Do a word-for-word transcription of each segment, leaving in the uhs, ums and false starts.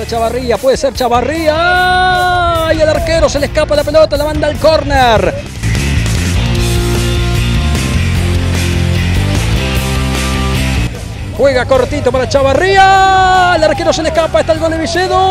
para Chavarría, puede ser Chavarría. Y el arquero se le escapa la pelota, la manda al córner. Juega cortito para Chavarría. El arquero se le escapa, está el gol de Vicedo.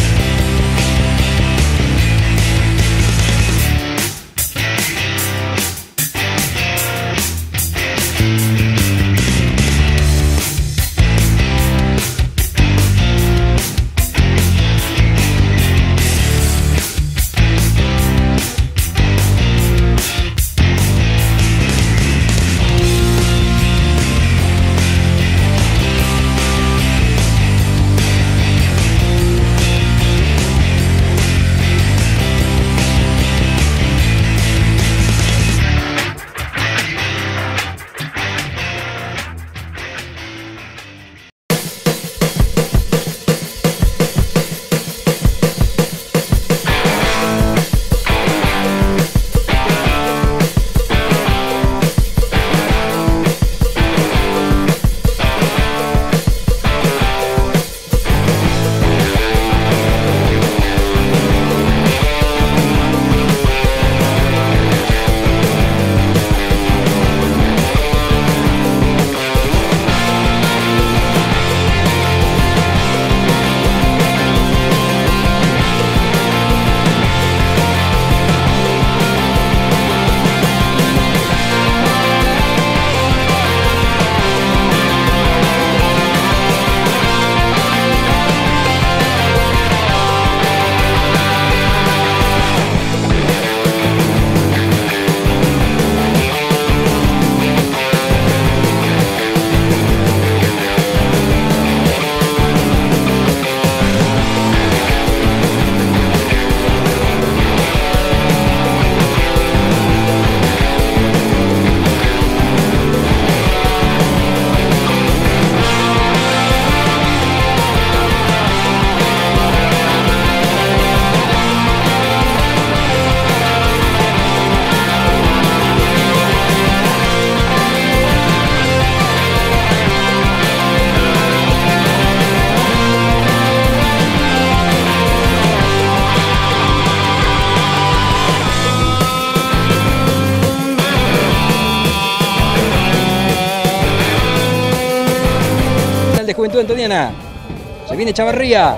De Juventud Antoniana. Se viene Chavarría.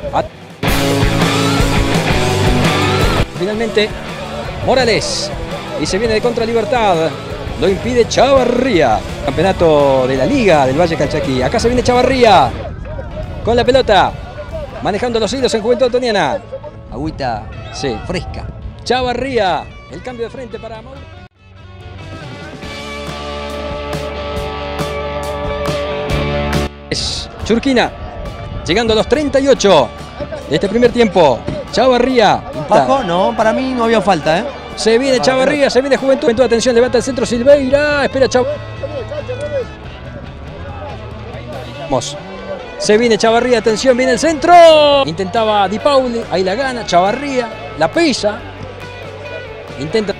Finalmente Morales. Y se viene de contra Libertad. Lo impide Chavarría. Campeonato de la Liga del Valle Calchaquí. Acá se viene Chavarría. Con la pelota. Manejando los hilos en Juventud Antoniana. Agüita sí. fresca. Chavarría. El cambio de frente para Mauro. Churquina, llegando a los treinta y ocho de este primer tiempo. Chavarría. Paco, no, para mí no había falta, ¿eh? Se viene Chavarría, se viene Juventud. Juventud, atención, levanta el centro Silveira. Espera Chavarría. Vamos. Se viene Chavarría, atención, viene el centro. Intentaba Di Pauli, ahí la gana. Chavarría, la pisa. Intenta.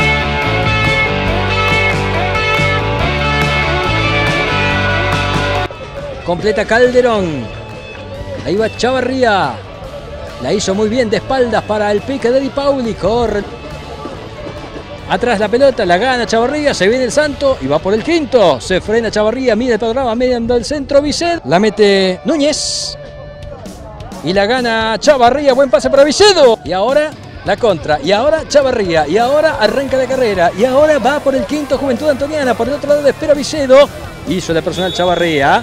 Completa Calderón. Ahí va Chavarría. La hizo muy bien de espaldas para el pique de Di Pauli. Corre. Atrás la pelota, la gana Chavarría. Se viene el Santo y va por el quinto. Se frena Chavarría, mira el panorama, mediando el centro Vicedo. La mete Núñez. Y la gana Chavarría. Buen pase para Vicedo. Y ahora la contra. Y ahora Chavarría. Y ahora arranca la carrera. Y ahora va por el quinto Juventud Antoniana. Por el otro lado espera Vicedo. Hizo la personal Chavarría.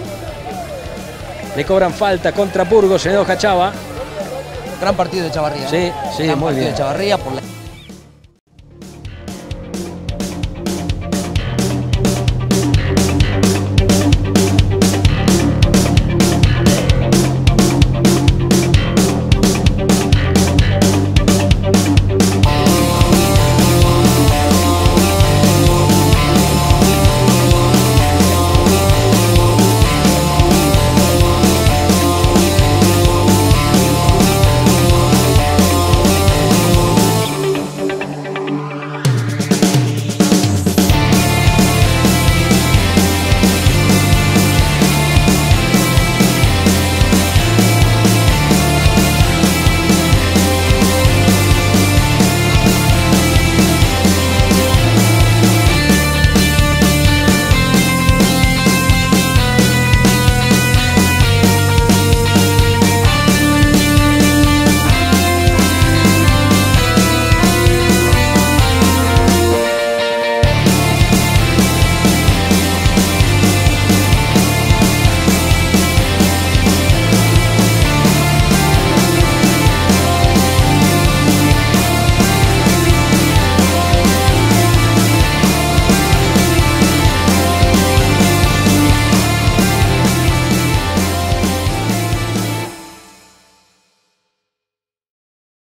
Le cobran falta contra Burgos, se enoja Chava. Gran partido de Chavarría. Sí, sí, Gran muy partido bien. de Chavarría por la...